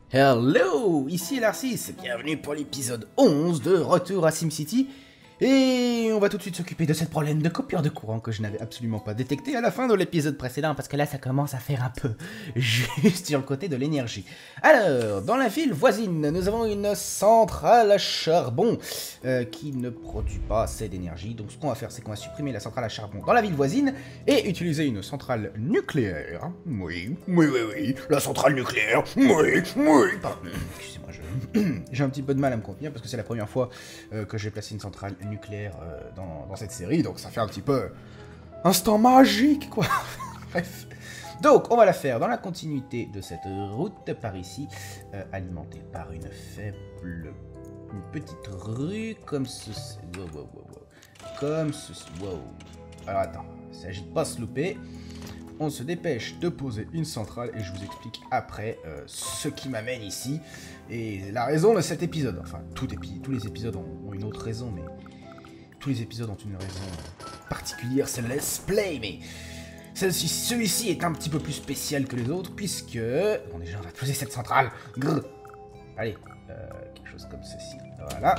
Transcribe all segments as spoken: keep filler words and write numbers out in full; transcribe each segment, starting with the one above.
Hello, ici Larcis, bienvenue pour l'épisode onze de Retour à SimCity. Et on va tout de suite s'occuper de ce problème de coupure de courant que je n'avais absolument pas détecté à la fin de l'épisode précédent, parce que là ça commence à faire un peu juste sur le côté de l'énergie. Alors, dans la ville voisine, nous avons une centrale à charbon euh, qui ne produit pas assez d'énergie. Donc ce qu'on va faire, c'est qu'on va supprimer la centrale à charbon dans la ville voisine et utiliser une centrale nucléaire. Oui, oui, oui, oui, la centrale nucléaire, oui, oui. Pardon, excusez-moi, je... j'ai un petit peu de mal à me contenir parce que c'est la première fois euh, que j'ai placé une centrale nucléaire euh, dans, dans cette série, donc ça fait un petit peu instant magique, quoi. Bref. Donc, on va la faire dans la continuité de cette route par ici, euh, alimentée par une faible, une petite rue comme ceci. Wow, wow, wow, wow. Comme ceci. Wow. Alors attends, il s'agit de pas se louper. On se dépêche de poser une centrale et je vous explique après euh, ce qui m'amène ici et la raison de cet épisode. Enfin, tout épi tous les épisodes ont, ont une autre raison, mais tous les épisodes ont une raison particulière, c'est le let's play, mais celui-ci est un petit peu plus spécial que les autres puisque... Bon, déjà, on va poser cette centrale. Grrr. Allez, euh, quelque chose comme ceci. Voilà.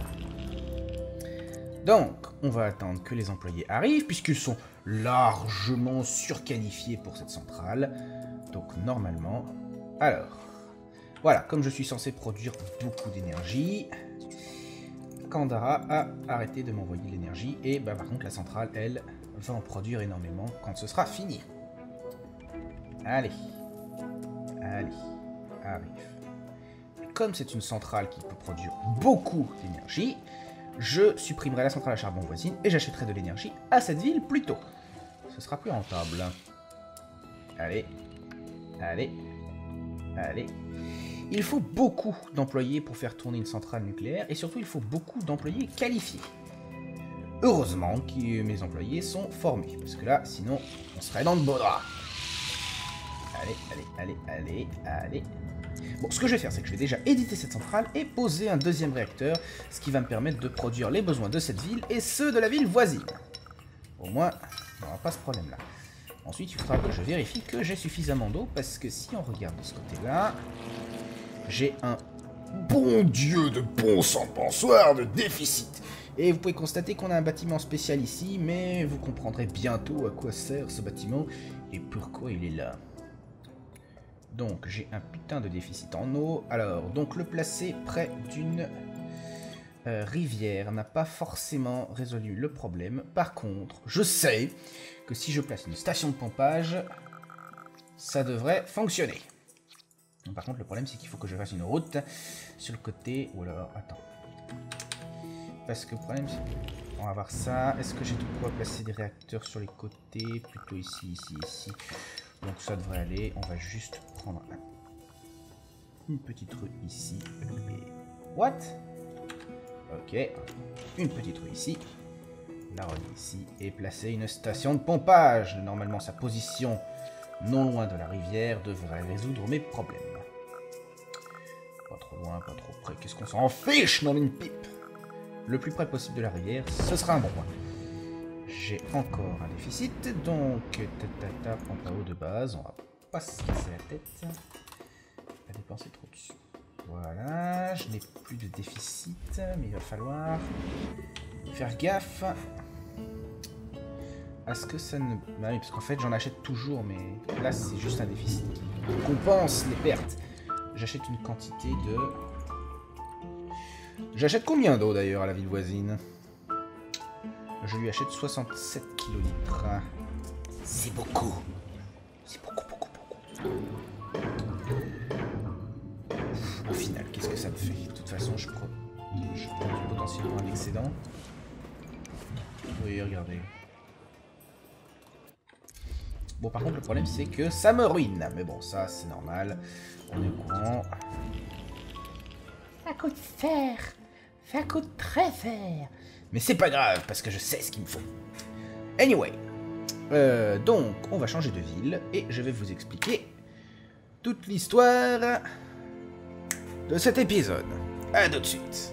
Donc, on va attendre que les employés arrivent, puisqu'ils sont largement surqualifiés pour cette centrale. Donc, normalement... Alors, voilà, comme je suis censé produire beaucoup d'énergie, Kandara a arrêté de m'envoyer de l'énergie, et bah, par contre, la centrale, elle, va en produire énormément quand ce sera fini. Allez. Allez. Arrive. Et comme c'est une centrale qui peut produire beaucoup d'énergie, je supprimerai la centrale à charbon voisine et j'achèterai de l'énergie à cette ville plus tôt. Ce sera plus rentable. Allez, allez, allez. Il faut beaucoup d'employés pour faire tourner une centrale nucléaire et surtout il faut beaucoup d'employés qualifiés. Heureusement que mes employés sont formés, parce que là, sinon, on serait dans le beau drap. Allez, allez, allez, allez, allez. Bon, ce que je vais faire, c'est que je vais déjà éditer cette centrale et poser un deuxième réacteur, ce qui va me permettre de produire les besoins de cette ville et ceux de la ville voisine. Au moins, on n'aura pas ce problème-là. Ensuite, il faudra que je vérifie que j'ai suffisamment d'eau, parce que si on regarde de ce côté-là, j'ai un bon Dieu de bon sang pensoir de déficit. Et vous pouvez constater qu'on a un bâtiment spécial ici, mais vous comprendrez bientôt à quoi sert ce bâtiment et pourquoi il est là. Donc, j'ai un putain de déficit en eau. Alors, donc le placer près d'une euh, rivière n'a pas forcément résolu le problème. Par contre, je sais que si je place une station de pompage, ça devrait fonctionner. Donc, par contre, le problème, c'est qu'il faut que je fasse une route sur le côté. Ou alors, attends. Parce que le problème, c'est qu'on va avoir ça. Est-ce que j'ai de quoi placer des réacteurs sur les côtés? Plutôt ici, ici, ici. Donc ça devrait aller, on va juste prendre un... une petite rue ici. Et... What? Ok, une petite rue ici, la relier ici, et placer une station de pompage. Normalement sa position non loin de la rivière devrait résoudre mes problèmes. Pas trop loin, pas trop près, qu'est-ce qu'on s'en fiche dans une pipe? Le plus près possible de la rivière, ce sera un bon point. J'ai encore un déficit, donc tata pompe à eau de base, on va pas se casser la tête à dépenser trop dessus. Voilà, je n'ai plus de déficit, mais il va falloir faire gaffe à ce que ça ne... Bah oui, parce qu'en fait j'en achète toujours, mais là c'est juste un déficit qui compense les pertes. J'achète une quantité de... J'achète combien d'eau d'ailleurs à la ville voisine? Je lui achète soixante-sept kilolitres. C'est beaucoup. C'est beaucoup, beaucoup, beaucoup. Au final, qu'est-ce que ça me fait? De toute façon, je prends, je prends potentiellement un excédent. Oui, regardez. Bon, par contre, le problème, c'est que ça me ruine. Mais bon, ça, c'est normal. On est au courant. Ça coûte cher. Ça coûte très cher. Mais c'est pas grave, parce que je sais ce qu'il me faut. Anyway. Euh, donc, on va changer de ville, et je vais vous expliquer toute l'histoire de cet épisode. À tout de suite.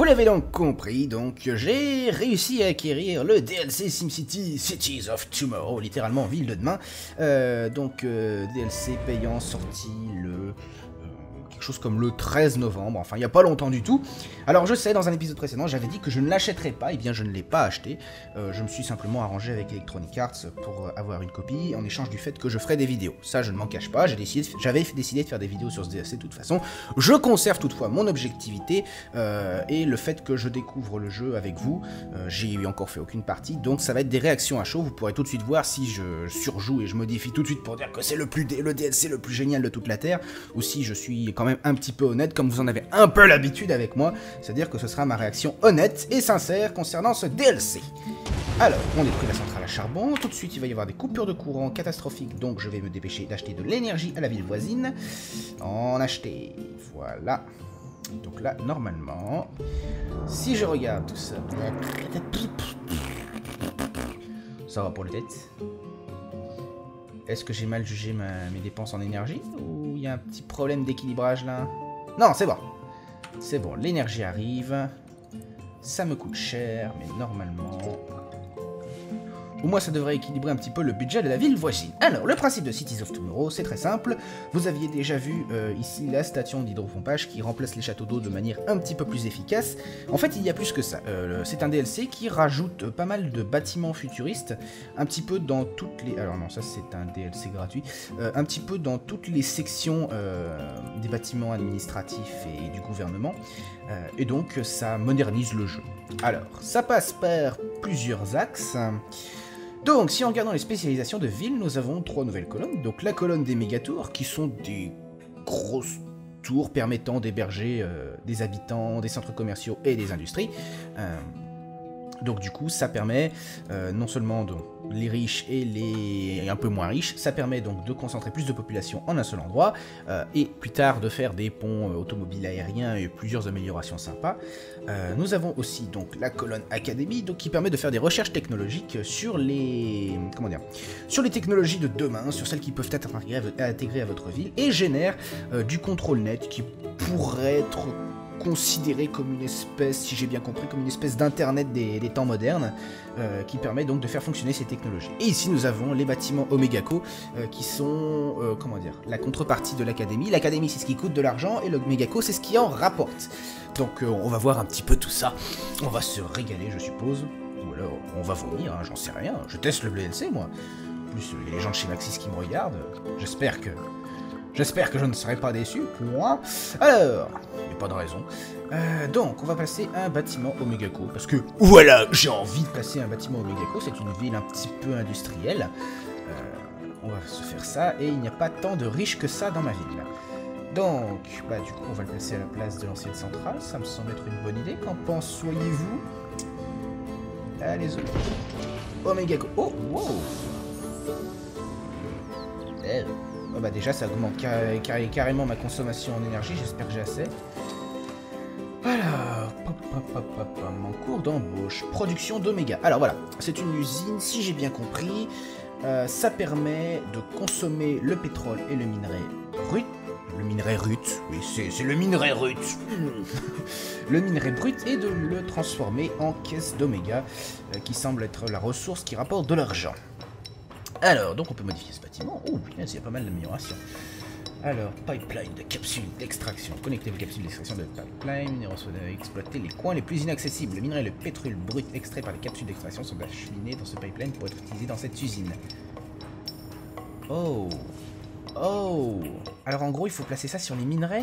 l'avez donc compris, donc j'ai réussi à acquérir le D L C SimCity Cities of Tomorrow, littéralement ville de demain. Euh, donc euh, D L C payant sorti le... chose comme le treize novembre, enfin il n'y a pas longtemps du tout. Alors je sais, dans un épisode précédent, j'avais dit que je ne l'achèterais pas, et bien je ne l'ai pas acheté. Euh, je me suis simplement arrangé avec Electronic Arts pour avoir une copie, en échange du fait que je ferai des vidéos. Ça, je ne m'en cache pas, j'avais décidé, décidé de faire des vidéos sur ce D L C de toute façon. Je conserve toutefois mon objectivité, euh, et le fait que je découvre le jeu avec vous. Euh, j'ai encore fait aucune partie, donc ça va être des réactions à chaud. Vous pourrez tout de suite voir si je surjoue et je modifie tout de suite pour dire que c'est le, plus le D L C le plus génial de toute la Terre, ou si je suis quand même un petit peu honnête, comme vous en avez un peu l'habitude avec moi, c'est-à-dire que ce sera ma réaction honnête et sincère concernant ce D L C. Alors, on détruit la centrale à charbon, tout de suite il va y avoir des coupures de courant catastrophiques, donc je vais me dépêcher d'acheter de l'énergie à la ville voisine. En acheter, voilà. Donc là, normalement, si je regarde tout ça, ça va pour la tête. Est-ce que j'ai mal jugé ma, mes dépenses en énergie, ou il y a un petit problème d'équilibrage là? Non, c'est bon. C'est bon, l'énergie arrive. Ça me coûte cher, mais normalement... Au moins, ça devrait équilibrer un petit peu le budget de la ville voisine. Alors, le principe de Cities of Tomorrow, c'est très simple. Vous aviez déjà vu euh, ici la station d'hydropompage qui remplace les châteaux d'eau de manière un petit peu plus efficace. En fait, il y a plus que ça. Euh, c'est un D L C qui rajoute pas mal de bâtiments futuristes, un petit peu dans toutes les... Alors non, ça c'est un D L C gratuit. Euh, un petit peu dans toutes les sections euh, des bâtiments administratifs et du gouvernement. Euh, et donc, ça modernise le jeu. Alors, ça passe par plusieurs axes. Donc, si on regarde dans les spécialisations de ville, nous avons trois nouvelles colonnes. Donc, la colonne des mégatours, qui sont des grosses tours permettant d'héberger euh, des habitants, des centres commerciaux et des industries. Euh, donc, du coup, ça permet euh, non seulement de, les riches et les un peu moins riches, ça permet donc de concentrer plus de population en un seul endroit, euh, et plus tard de faire des ponts euh, automobiles aériens et plusieurs améliorations sympas. Euh, nous avons aussi donc la colonne Académie, donc qui permet de faire des recherches technologiques sur les comment dire, sur les technologies de demain, sur celles qui peuvent être intégrées à votre ville, et génère euh, du contrôle net qui pourrait être considéré comme une espèce, si j'ai bien compris, comme une espèce d'internet des, des temps modernes, euh, qui permet donc de faire fonctionner ces technologies. Et ici nous avons les bâtiments Omegaco, euh, qui sont, euh, comment dire, la contrepartie de l'académie. L'académie c'est ce qui coûte de l'argent, et l'Omegaco c'est ce qui en rapporte. Donc euh, on va voir un petit peu tout ça, on va se régaler je suppose, ou alors on va vomir, hein, j'en sais rien, je teste le D L C moi. En plus il y a les gens de chez Maxis qui me regardent, j'espère que... J'espère que je ne serai pas déçu, moi. Alors, il n'y a pas de raison. Euh, donc, on va placer un bâtiment Omegaco, parce que, voilà, j'ai envie de placer un bâtiment Omegaco, c'est une ville un petit peu industrielle. Euh, on va se faire ça, et il n'y a pas tant de riches que ça dans ma ville. Donc, bah du coup, on va le placer à la place de l'ancienne centrale, ça me semble être une bonne idée. Qu'en penseriez-vous? Allez, Omegaco. Oh, wow. Eh. Oh bah déjà ça augmente car car carrément ma consommation en énergie, j'espère que j'ai assez. Voilà, pop, pop, pop, pop, pop. En cours d'embauche, production d'oméga. Alors voilà, c'est une usine, si j'ai bien compris, euh, ça permet de consommer le pétrole et le minerai brut. Le minerai brut, oui c'est le minerai brut. Le minerai brut, et de le transformer en caisse d'oméga, euh, qui semble être la ressource qui rapporte de l'argent. Alors, donc on peut modifier ce bâtiment. Oh, putain, il y a pas mal d'améliorations. Alors, pipeline de capsules d'extraction. Connectez vos capsules d'extraction de pipeline. Minéraux soit exploiter les coins les plus inaccessibles. Le minerai et le pétrole brut extraits par les capsules d'extraction sont acheminés dans ce pipeline pour être utilisés dans cette usine. Oh. Oh. Alors en gros, il faut placer ça sur les minerais.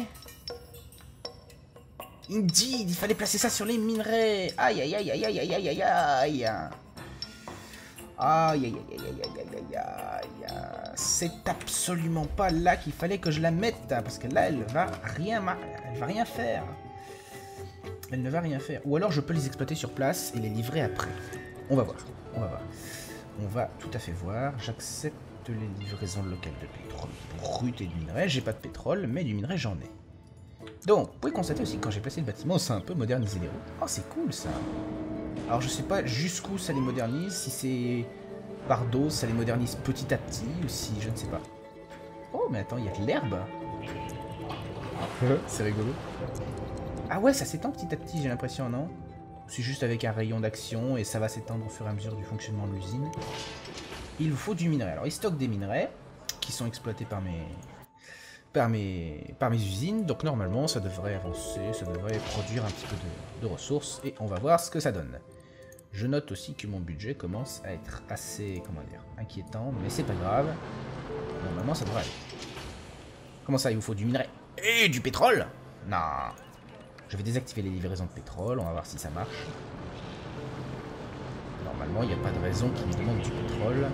Indeed, il fallait placer ça sur les minerais. Aïe, aïe, aïe, aïe, aïe, aïe, aïe, aïe, aïe. Aïe, aïe, aïe, aïe, aïe, aïe, aïe, aïe. C'est absolument pas là qu'il fallait que je la mette, parce que là, elle va rien, elle va rien faire. Elle ne va rien faire. Ou alors, je peux les exploiter sur place et les livrer après. On va voir, on va voir. On va tout à fait voir. J'accepte les livraisons locales de pétrole brut et de minerai. J'ai pas de pétrole, mais du minerai, j'en ai. Donc, vous pouvez constater aussi que quand j'ai placé le bâtiment, c'est un peu modernisé les routes. Oh, c'est cool, ça. Alors je sais pas jusqu'où ça les modernise, si c'est par dose, ça les modernise petit à petit, ou si je ne sais pas. Oh mais attends, il y a de l'herbe. C'est rigolo. Ah ouais, ça s'étend petit à petit, j'ai l'impression, non? C'est juste avec un rayon d'action et ça va s'étendre au fur et à mesure du fonctionnement de l'usine. Il vous faut du minerai. Alors, il stocke des minerais qui sont exploités par mes... Par mes... par mes usines. Donc, normalement, ça devrait avancer, ça devrait produire un petit peu de, de ressources. Et on va voir ce que ça donne. Je note aussi que mon budget commence à être assez, comment dire, inquiétant. Mais c'est pas grave. Normalement, ça devrait aller. Comment ça, il vous faut du minerai? Et du pétrole? Non. Je vais désactiver les livraisons de pétrole. On va voir si ça marche. Normalement, il n'y a pas de raison qu'il me demande du pétrole.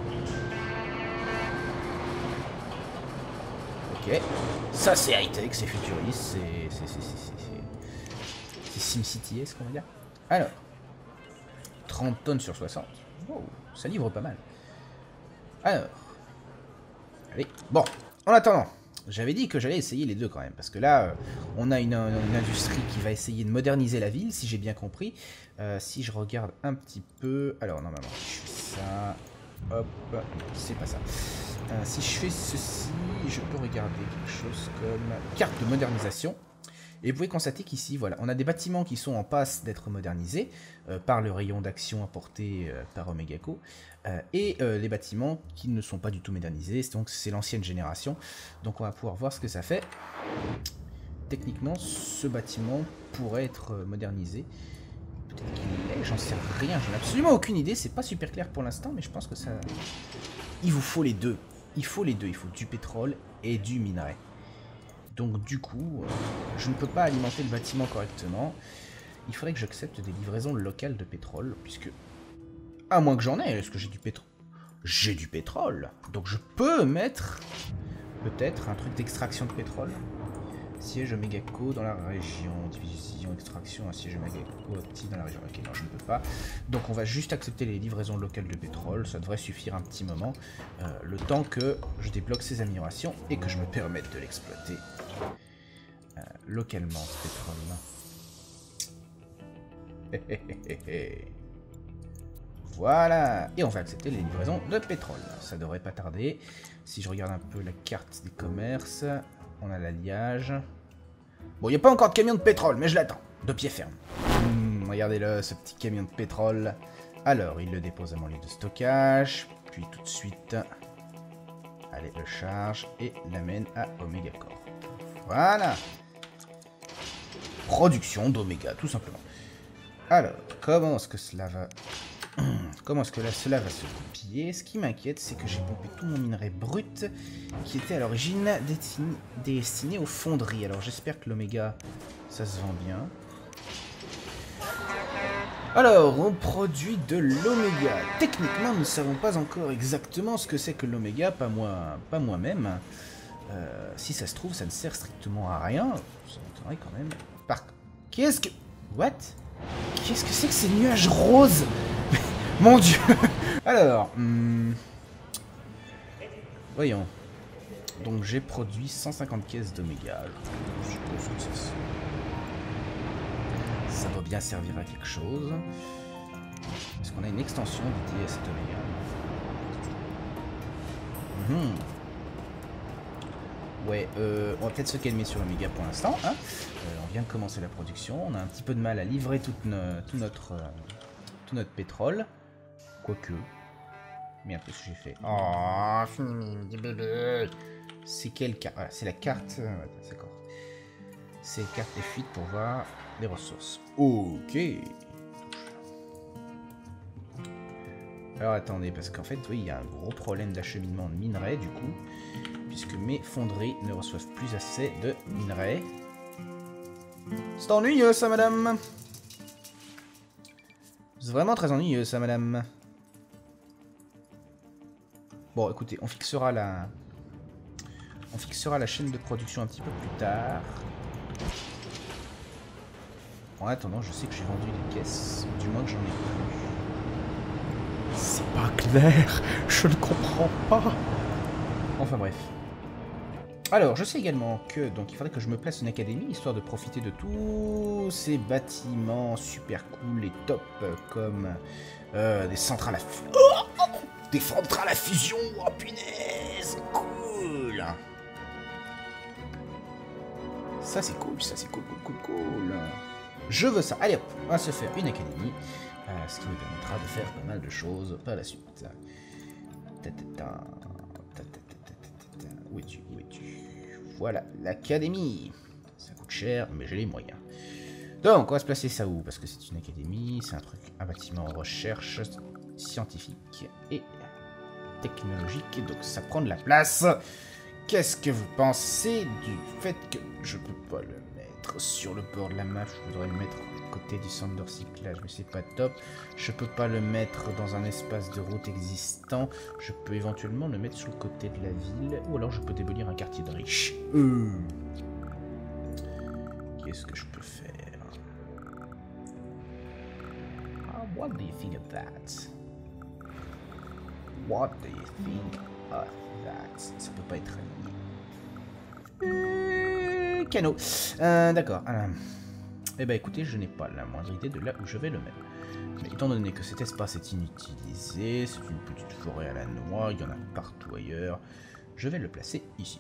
Ok. Ça, c'est high-tech, c'est futuriste, c'est... C'est SimCity, est-ce qu'on va dire? Alors. trente tonnes sur soixante. Wow, ça livre pas mal. Alors. Allez. Bon, en attendant, j'avais dit que j'allais essayer les deux quand même. Parce que là, euh, on a une, une industrie qui va essayer de moderniser la ville, si j'ai bien compris. Euh, si je regarde un petit peu... Alors, normalement, je fais ça... Hop, c'est pas ça. Euh, si je fais ceci, je peux regarder quelque chose comme carte de modernisation. Et vous pouvez constater qu'ici, voilà, on a des bâtiments qui sont en passe d'être modernisés euh, par le rayon d'action apporté euh, par Omegaco, euh, et euh, les bâtiments qui ne sont pas du tout modernisés, donc c'est l'ancienne génération. Donc on va pouvoir voir ce que ça fait. Techniquement, ce bâtiment pourrait être modernisé. Peut-être qu'il l'est, j'en sais rien, j'en ai absolument aucune idée, c'est pas super clair pour l'instant, mais je pense que ça... Il vous faut les deux, il faut les deux, il faut du pétrole et du minerai. Donc du coup, euh, je ne peux pas alimenter le bâtiment correctement. Il faudrait que j'accepte des livraisons locales de pétrole, puisque... À moins que j'en ai, est-ce que j'ai du pétrole? J'ai du pétrole, donc je peux mettre peut-être un truc d'extraction de pétrole. Siège Omegaco dans la région, division extraction, un siège Omegaco optique dans la région. Ok, non, je ne peux pas. Donc on va juste accepter les livraisons locales de pétrole, ça devrait suffire un petit moment, euh, le temps que je débloque ces améliorations et que je me permette de l'exploiter euh, localement, ce pétrole. Voilà. Et on va accepter les livraisons de pétrole. Ça devrait pas tarder. Si je regarde un peu la carte des commerces... On a l'alliage. Bon, il n'y a pas encore de camion de pétrole, mais je l'attends. De pied ferme. Mmh, regardez-le, ce petit camion de pétrole. Alors, il le dépose à mon lieu de stockage. Puis tout de suite... Allez, le charge et l'amène à Omegaco. Voilà. Production d'Oméga, tout simplement. Alors, comment est-ce que cela va... Comment est-ce que là, cela va se goupiller? Ce qui m'inquiète, c'est que j'ai pompé tout mon minerai brut qui était à l'origine destiné, destiné aux fonderies. Alors j'espère que l'Oméga, ça se vend bien. Alors, on produit de l'Oméga. Techniquement, nous ne savons pas encore exactement ce que c'est que l'Oméga, pas moi, pas moi-même. Euh, si ça se trouve, ça ne sert strictement à rien. Ça m'étonnerait quand même. Par... Qu'est-ce que... What? Qu'est-ce que c'est que ces nuages roses? Mon Dieu. Alors, hum... voyons. Donc j'ai produit cent cinquante caisses d'Oméga. Je suppose que ça, ça doit bien servir à quelque chose. Est-ce qu'on a une extension dédiée à cet Oméga? Mmh. Ouais, euh, on va peut-être se calmer sur l'Oméga pour l'instant. Hein euh, on vient de commencer la production. On a un petit peu de mal à livrer tout, no tout, notre, euh, tout notre pétrole. Quoique. Merde, qu'est-ce que j'ai fait? Oh, bébé. C'est quelle carte? Voilà, c'est la carte. D'accord. C'est la carte de fuite pour voir les ressources. Ok. Alors attendez, parce qu'en fait, oui, il y a un gros problème d'acheminement de minerais, du coup. Puisque mes fonderies ne reçoivent plus assez de minerais. C'est ennuyeux, ça, madame. C'est vraiment très ennuyeux, ça, madame. Bon, écoutez, on fixera la... On fixera la chaîne de production un petit peu plus tard. En attendant, je sais que j'ai vendu des caisses, du moins que j'en ai plus. C'est pas clair, je ne comprends pas. Enfin bref. Alors, je sais également que donc il faudrait que je me place une académie, histoire de profiter de tous ces bâtiments super cool et top, comme euh, des centrales à... Oh, des centrales à fusion, oh punaise, cool. Ça c'est cool, ça c'est cool, cool, cool, cool. Je veux ça. Allez hop, on va se faire une académie. Euh, ce qui nous permettra de faire pas mal de choses par la suite. Où es-tu? Où es-tu? Voilà, l'académie. Ça coûte cher, mais j'ai les moyens. Donc, on va se placer ça où? Parce que c'est une académie, c'est un truc, un bâtiment en recherche scientifique et technologique. Donc, ça prend de la place. Qu'est-ce que vous pensez du fait que je peux pas le mettre sur le bord de la map? Je voudrais le mettre à côté du centre de recyclage, mais c'est pas top. Je peux pas le mettre dans un espace de route existant. Je peux éventuellement le mettre sur le côté de la ville, ou alors je peux démolir un quartier de riches. Euh... Qu'est-ce que je peux faire? Ah, what do you think of that? What do you think of that? Ça peut pas être aligné. Euh, canot. Euh, D'accord. Euh, eh ben écoutez, je n'ai pas la moindre idée de là où je vais le mettre. Mais étant donné que cet espace est inutilisé, c'est une petite forêt à la noix, il y en a partout ailleurs, je vais le placer ici.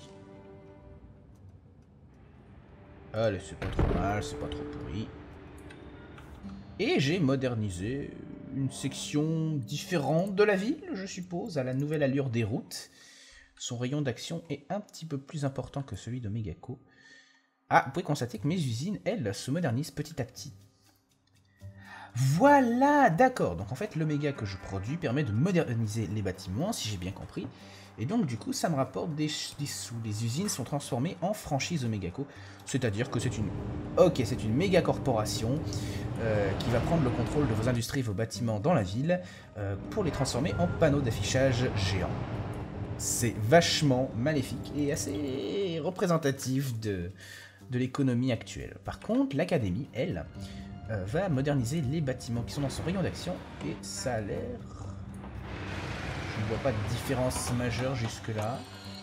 Allez, c'est pas trop mal, c'est pas trop pourri. Et j'ai modernisé une section différente de la ville, je suppose, à la nouvelle allure des routes. Son rayon d'action est un petit peu plus important que celui de Megako. Ah, vous pouvez constater que mes usines, elles, se modernisent petit à petit. Voilà, d'accord. Donc en fait, l'Oméga que je produis permet de moderniser les bâtiments, si j'ai bien compris. Et donc du coup, ça me rapporte des, des sous. Les usines sont transformées en franchise Omegako. C'est-à-dire que c'est une... Ok, c'est une méga corporation euh, qui va prendre le contrôle de vos industries et vos bâtiments dans la ville euh, pour les transformer en panneaux d'affichage géants. C'est vachement maléfique et assez représentatif de, de l'économie actuelle. Par contre, l'académie, elle, euh, va moderniser les bâtiments qui sont dans son rayon d'action et ça a l'air... Je ne vois pas de différence majeure jusque-là.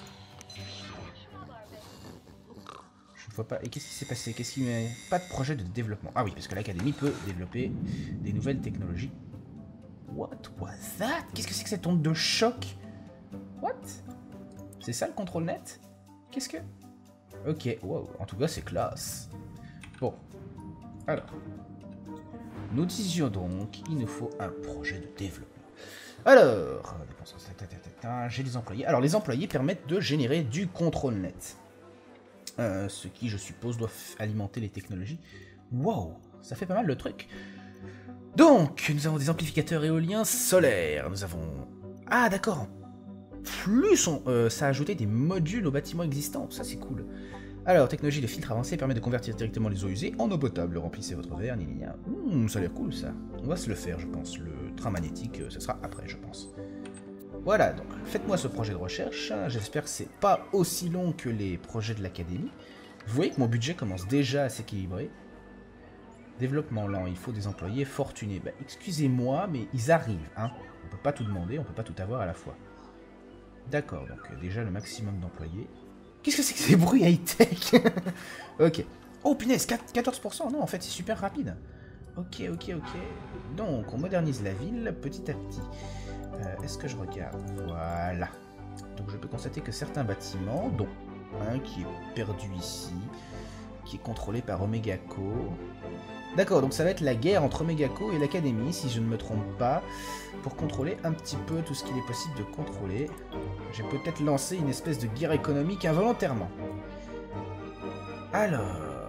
Je ne vois pas... Et qu'est-ce qui s'est passé? Qu'est-ce qui met... Pas de projet de développement. Ah oui, parce que l'académie peut développer des nouvelles technologies. What was that? Qu'est-ce que c'est que cette onde de choc? What? C'est ça le contrôle net? Qu'est-ce que... Ok, wow, en tout cas c'est classe. Bon, alors. Nous disions donc, il nous faut un projet de développement. Alors, j'ai des employés. Alors les employés permettent de générer du contrôle net. Euh, ce qui, je suppose, doit alimenter les technologies. Wow, ça fait pas mal de trucs. Donc, nous avons des amplificateurs éoliens solaires. Nous avons... Ah d'accord. Plus on, euh, ça a ajouté des modules aux bâtiments existants, ça c'est cool. Alors, technologie de filtre avancé permet de convertir directement les eaux usées en eau potable. Remplissez votre verre, ni ni ni. Ça a l'air cool ça. On va se le faire, je pense. Le train magnétique, ce sera après, je pense. Voilà, donc faites-moi ce projet de recherche. J'espère que c'est pas aussi long que les projets de l'académie. Vous voyez que mon budget commence déjà à s'équilibrer. Développement lent, il faut des employés fortunés. Bah, excusez-moi, mais ils arrivent, hein. On peut pas tout demander, on peut pas tout avoir à la fois. D'accord, donc euh, déjà le maximum d'employés. Qu'est-ce que c'est que ces bruits high-tech? Ok. Oh punaise, quatorze pour cent. Non, en fait, c'est super rapide. Ok, ok, ok. Donc, on modernise la ville petit à petit. Euh, Est-ce que je regarde? Voilà. Donc, je peux constater que certains bâtiments, dont un qui est perdu ici, qui est contrôlé par Omegako. D'accord, donc ça va être la guerre entre Omegako et l'Académie, si je ne me trompe pas, pour contrôler un petit peu tout ce qu'il est possible de contrôler. J'ai peut-être lancé une espèce de guerre économique involontairement. Alors...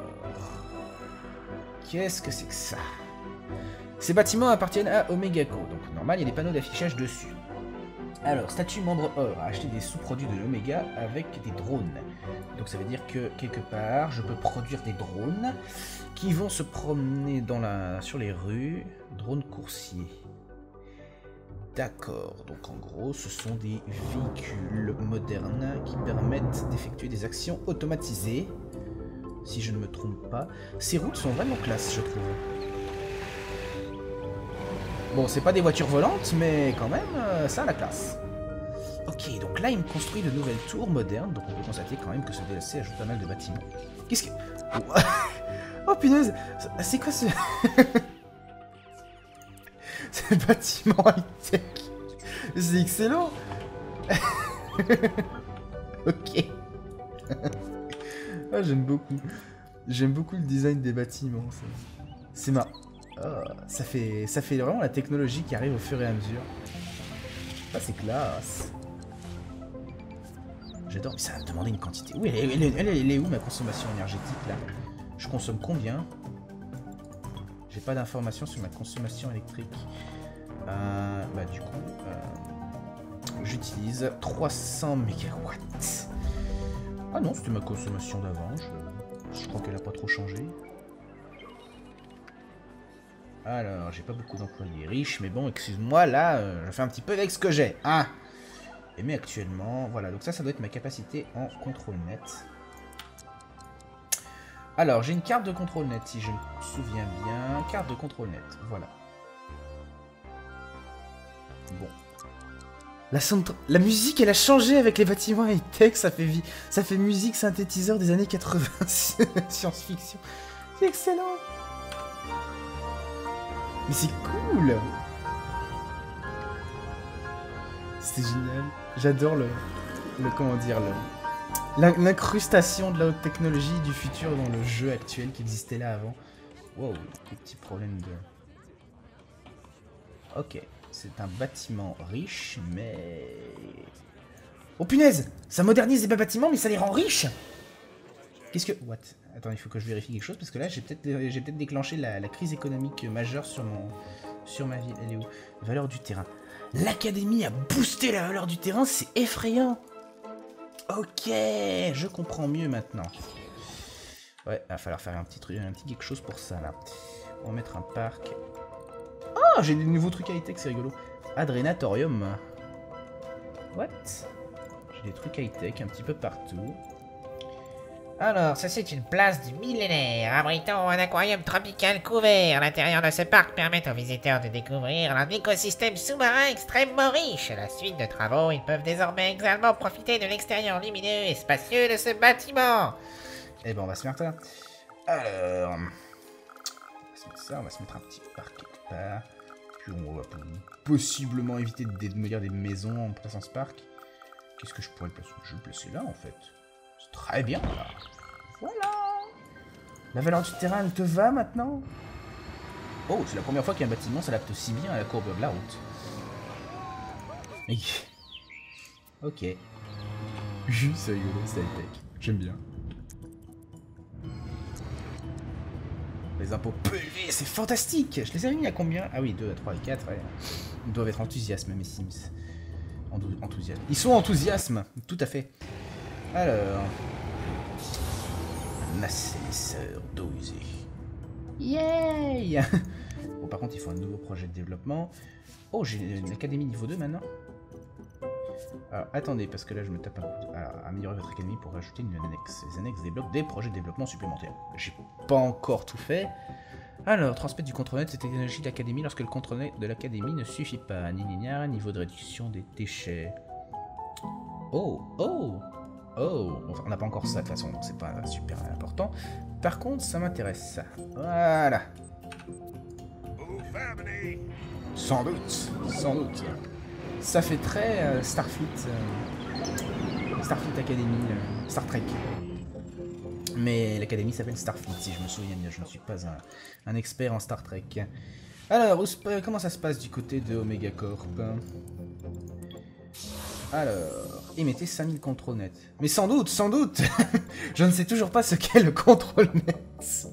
Qu'est-ce que c'est que ça? Ces bâtiments appartiennent à Omegako, donc normal, il y a des panneaux d'affichage dessus. Alors, statut membre or, acheter des sous-produits de l'Oméga avec des drones. Donc ça veut dire que, quelque part, je peux produire des drones qui vont se promener dans la, sur les rues. Drones coursiers. D'accord, donc en gros, ce sont des véhicules modernes qui permettent d'effectuer des actions automatisées. Si je ne me trompe pas. Ces routes sont vraiment classe, je trouve. Bon, c'est pas des voitures volantes, mais quand même, euh, ça a la classe. Ok, donc là, il me construit de nouvelles tours modernes, donc on peut constater quand même que ce D L C ajoute pas mal de bâtiments. Qu'est-ce que... Oh, oh punaise, c'est quoi ce... ce bâtiment high-tech? C'est excellent. Ok. Ah, j'aime beaucoup. J'aime beaucoup le design des bâtiments. C'est ma... Oh, ça, fait... ça fait vraiment la technologie qui arrive au fur et à mesure. Ah, c'est classe. J'adore, mais ça va demander une quantité. Oui, elle, elle, elle, elle est où ma consommation énergétique là? Je consomme combien? J'ai pas d'informations sur ma consommation électrique. Euh, bah du coup, euh, j'utilise trois cents mégawatts. Ah non, c'était ma consommation d'avant. Je, je crois qu'elle a pas trop changé. Alors, j'ai pas beaucoup d'employés riches, mais bon, excuse-moi, là, euh, je fais un petit peu avec ce que j'ai, hein. Et mais actuellement, voilà, donc ça, ça doit être ma capacité en contrôle net. Alors, j'ai une carte de contrôle net, si je me souviens bien. Carte de contrôle net, voilà. Bon. La, la musique, elle a changé avec les bâtiments high-tech, ça fait vie, ça fait musique synthétiseur des années quatre-vingts, science-fiction. C'est excellent. Mais c'est cool. C'est génial. J'adore le, le... Comment dire le... L'incrustation de la haute technologie du futur dans le jeu actuel qui existait là avant. Wow, des petits problèmes de... Ok, c'est un bâtiment riche, mais... Oh punaise! Ça modernise les bâtiments, mais ça les rend riches! Qu'est-ce que... What? Attends, il faut que je vérifie quelque chose, parce que là, j'ai peut-être j'ai peut-être déclenché la, la crise économique majeure sur mon... Sur ma ville. Elle est où? Valeur du terrain. L'académie a boosté la valeur du terrain, c'est effrayant! Ok, je comprends mieux maintenant. Ouais, il va falloir faire un petit truc, un petit quelque chose pour ça, là. On va mettre un parc. Oh, j'ai des nouveaux trucs high-tech, c'est rigolo. Adrénatorium. What? J'ai des trucs high-tech un petit peu partout. Alors, ceci est une place du millénaire, abritant un aquarium tropical couvert. L'intérieur de ce parc permet aux visiteurs de découvrir un écosystème sous-marin extrêmement riche. À la suite de travaux, ils peuvent désormais également profiter de l'extérieur lumineux et spacieux de ce bâtiment. Eh ben, on va se mettre là. Alors... On va se mettre ça, on va se mettre un petit parc quelque part. Puis on va possiblement éviter de démolir des maisons en plaçant ce parc. Qu'est-ce que je pourrais placer? Je vais le placer là, en fait. C'est très bien, là. Voilà. La valeur du terrain, elle te va, maintenant? Oh, c'est la première fois qu'un bâtiment s'adapte aussi bien à la courbe de la route. Ok. C'est rigolo, c'est high-tech. J'aime bien. Les impôts peu élevés, c'est fantastique. Je les avais mis à combien? Ah oui, deux, trois et quatre, ouais. Ils doivent être enthousiastes, mes Sims. Enthousiasme. Ils sont enthousiasmes, tout à fait. Alors... Un assainisseur d'eau usée. Yay. Bon, par contre, il faut un nouveau projet de développement. Oh, j'ai une académie niveau deux maintenant. Alors, attendez, parce que là, je me tape un coup de... Alors, améliorer votre académie pour rajouter une annexe. Les annexes débloquent des projets de développement supplémentaires. J'ai pas encore tout fait. Alors, transmettre du contrôle net, cette technologie de l'académie lorsque le contrôle net de l'académie ne suffit pas. Gna, niveau de réduction des déchets. Oh, oh, oh. Enfin, on n'a pas encore ça de toute façon, donc c'est pas super important. Par contre, ça m'intéresse. Voilà. Sans doute, sans doute. Ça fait très euh, Starfleet, euh, Starfleet Academy, euh, Star Trek. Mais l'académie s'appelle Starfleet, si je me souviens bien. Je ne suis pas un, un expert en Star Trek. Alors, où, comment ça se passe du côté de Omega Corp? Alors, émettez cinq mille contrôles nets. Mais sans doute, sans doute. Je ne sais toujours pas ce qu'est le contrôle net.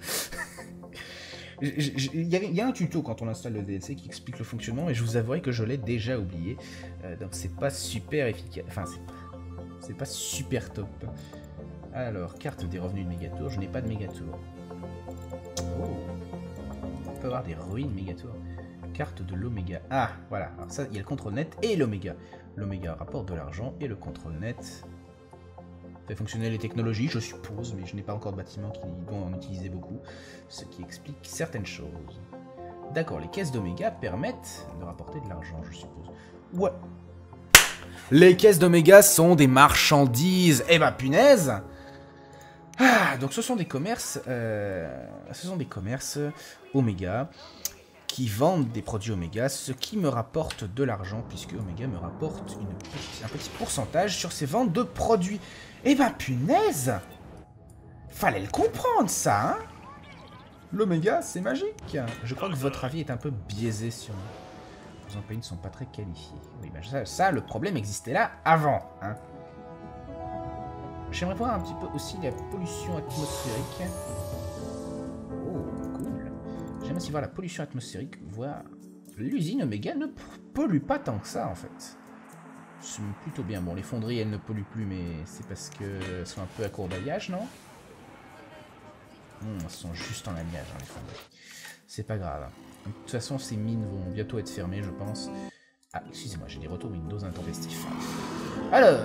Il y, y a un tuto quand on installe le D L C qui explique le fonctionnement, et je vous avouerai que je l'ai déjà oublié. Euh, donc c'est pas super efficace. Enfin, c'est pas, c'est pas super top. Alors, carte des revenus de Megatour. Je n'ai pas de Megatour. Oh. On peut avoir des ruines Megatour. Carte de l'Oméga. Ah, voilà. Alors ça, il y a le contrôle net et l'Oméga. L'Oméga rapporte de l'argent et le contrôle net fait fonctionner les technologies, je suppose, mais je n'ai pas encore de bâtiment qui vont en utiliser beaucoup, ce qui explique certaines choses. D'accord, les caisses d'Oméga permettent de rapporter de l'argent, je suppose. Ouais. Les caisses d'Oméga sont des marchandises. Eh ben, punaise. Ah, donc ce sont des commerces, euh, ce sont des commerces Oméga qui vendent des produits Oméga, ce qui me rapporte de l'argent, puisque Oméga me rapporte une, un petit pourcentage sur ses ventes de produits. Eh ben, punaise! Fallait le comprendre, ça, hein. L'oméga, c'est magique. Je crois que votre avis est un peu biaisé sur... Les employés ne sont pas très qualifiés. Oui, ben ça, ça, le problème existait là avant, hein. J'aimerais voir un petit peu aussi la pollution atmosphérique. Oh, cool. J'aimerais aussi voir la pollution atmosphérique, voir... L'usine Oméga ne pollue pas tant que ça, en fait. C'est plutôt bien. Bon, les fonderies, elles ne polluent plus, mais c'est parce qu'elles sont un peu à courbaillage, non? Mmh, elles sont juste en alliage, hein, les fonderies. C'est pas grave. De toute façon, ces mines vont bientôt être fermées, je pense. Ah, excusez-moi, j'ai des retours Windows intempestifs. Alors...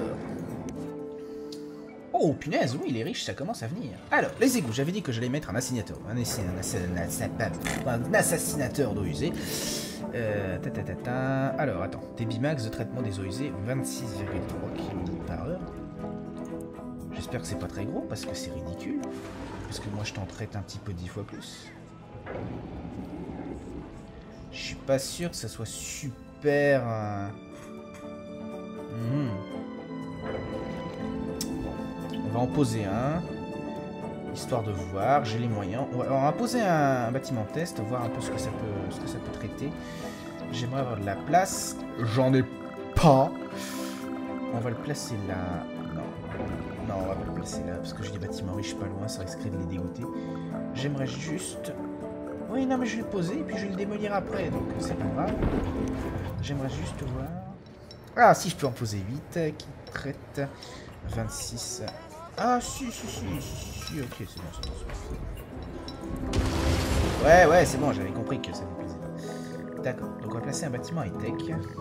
Oh, punaise, oui, les riches, ça commence à venir. Alors, les égouts, j'avais dit que j'allais mettre un assassinateur. Un, un, un, un assassinateur d'eau usée. Euh, ta, ta, ta, ta. Alors, attends. Débit max de traitement des eaux usées, vingt-six virgule trois kilomètres par heure. J'espère que c'est pas très gros, parce que c'est ridicule. Parce que moi, je t'en traite un petit peu dix fois plus. Je suis pas sûr que ça soit super... Euh... Mmh. On va en poser un, histoire de voir, j'ai les moyens. On va, on va poser un, un bâtiment test, voir un peu ce que ça peut, ce que ça peut traiter. J'aimerais avoir de la place, j'en ai pas. On va le placer là. Non, non, on va pas le placer là, parce que j'ai des bâtiments riches pas loin, ça risquerait de les dégoûter. J'aimerais juste... Oui, non, mais je vais le poser, et puis je vais le démolir après, donc c'est pas grave. J'aimerais juste voir... Ah, si, je peux en poser huit, qui traite vingt-six... Ah, si, si, si, si, si, ok, c'est bon, c'est bon, c'est bon. Ouais, ouais, c'est bon, j'avais compris que ça vous plaisait pas. D'accord, donc on va placer un bâtiment high-tech.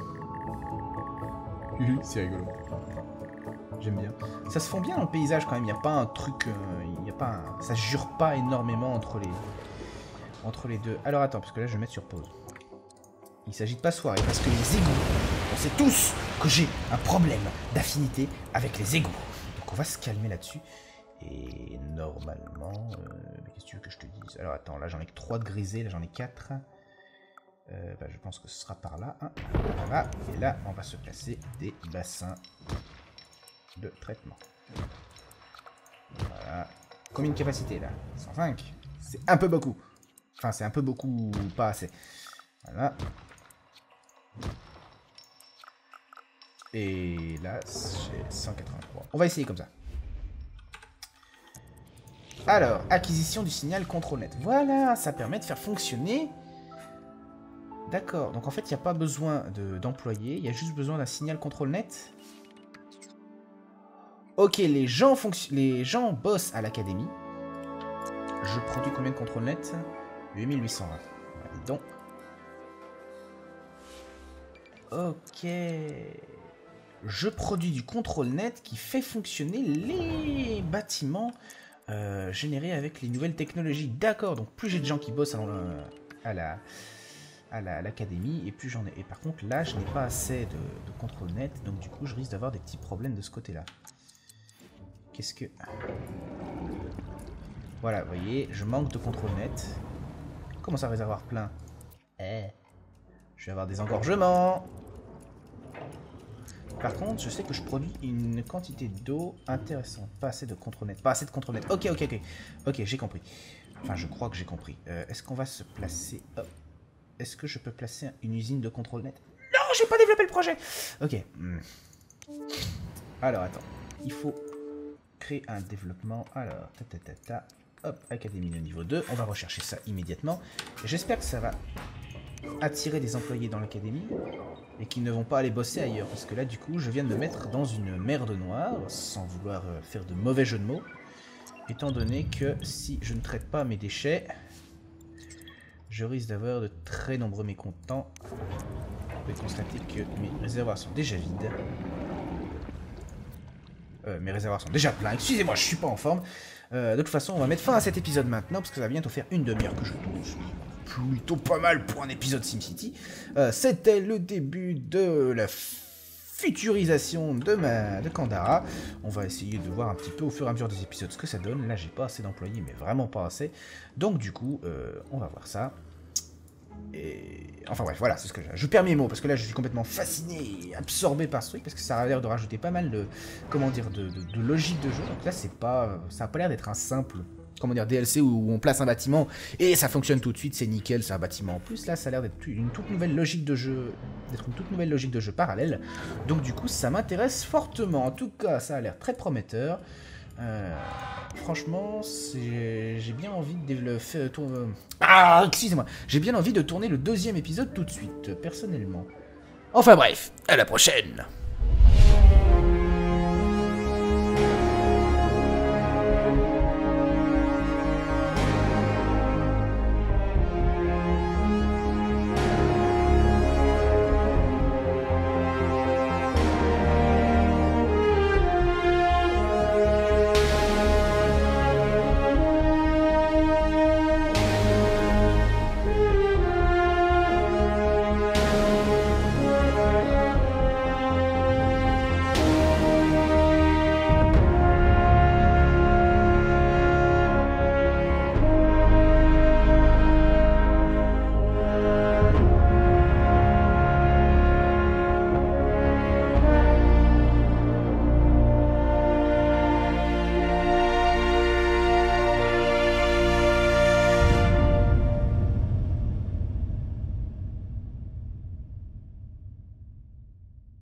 C'est rigolo. J'aime bien. Ça se fond bien dans le paysage quand même, il n'y a pas un truc... Euh, il y a pas un... Ça jure pas énormément entre les... entre les deux. Alors attends, parce que là je vais mettre sur pause. Il s'agit de pas se foirer, parce que les égouts, on sait tous que j'ai un problème d'affinité avec les égouts. On va se calmer là-dessus. Et normalement... Euh, Qu'est-ce que tu veux que je te dise? Alors attends, là j'en ai que trois de grisés, là j'en ai quatre. Euh, bah, je pense que ce sera par là. Hein. Voilà. Et là, on va se placer des bassins de traitement. Voilà. Combien de capacité là? cent cinq. C'est un peu beaucoup. Enfin, c'est un peu beaucoup, pas assez. Voilà. Et là, j'ai cent quatre-vingt-trois. On va essayer comme ça. Alors, acquisition du signal contrôle net. Voilà, ça permet de faire fonctionner... D'accord, donc en fait, il n'y a pas besoin d'employés, il y a juste besoin d'un signal contrôle net. Ok, les gens, les gens bossent à l'académie. Je produis combien de contrôle net? huit mille huit cent vingt. Voilà, dis donc. Ok... Je produis du contrôle net qui fait fonctionner les bâtiments euh, générés avec les nouvelles technologies. D'accord, donc plus j'ai de gens qui bossent à, à la à l'académie, et plus j'en ai. Et par contre, là, je n'ai pas assez de, de contrôle net, donc du coup, je risque d'avoir des petits problèmes de ce côté-là. Qu'est-ce que... Voilà, vous voyez, je manque de contrôle net. Comment ça, réservoir plein? Eh, je vais avoir des engorgements. Par contre, je sais que je produis une quantité d'eau intéressante. Pas assez de contrôle net. Pas assez de contrôle net. Ok, ok, ok. Ok, j'ai compris. Enfin, je crois que j'ai compris. Euh, Est-ce qu'on va se placer... Oh. Est-ce que je peux placer une usine de contrôle net? Non, j'ai pas développé le projet. Ok. Hmm. Alors, attends. Il faut créer un développement. Alors, ta ta ta ta. Hop, académie de niveau deux. On va rechercher ça immédiatement. J'espère que ça va attirer des employés dans l'académie et qu'ils ne vont pas aller bosser ailleurs, parce que là du coup je viens de me mettre dans une merde noire, sans vouloir faire de mauvais jeux de mots, étant donné que si je ne traite pas mes déchets, je risque d'avoir de très nombreux mécontents. Vous pouvez constater que mes réservoirs sont déjà vides. Euh, mes réservoirs sont déjà pleins, excusez-moi, je suis pas en forme. Euh, de toute façon, on va mettre fin à cet épisode maintenant, parce que ça va bientôt faire une demi-heure que je tourne. Plutôt pas mal pour un épisode SimCity. Euh, C'était le début de la futurisation de, ma, de Kandara. On va essayer de voir un petit peu au fur et à mesure des épisodes ce que ça donne. Là, j'ai pas assez d'employés, mais vraiment pas assez. Donc, du coup, euh, on va voir ça. Et... Enfin bref, voilà, c'est ce que je... Je perds mes mots, parce que là, je suis complètement fasciné, absorbé par ce truc, parce que ça a l'air de rajouter pas mal de... Comment dire, de, de, de logique de jeu. Donc là, c'est pas... Ça a pas l'air d'être un simple... Comment dire, D L C où on place un bâtiment et ça fonctionne tout de suite, c'est nickel, c'est un bâtiment en plus. Là, ça a l'air d'être une toute nouvelle logique de jeu, d'être une toute nouvelle logique de jeu parallèle. Donc du coup, ça m'intéresse fortement. En tout cas, ça a l'air très prometteur. Euh, franchement, j'ai bien envie de le faire tourner... Ah, excusez-moi. J'ai bien envie de tourner le deuxième épisode tout de suite, personnellement. Enfin bref, à la prochaine.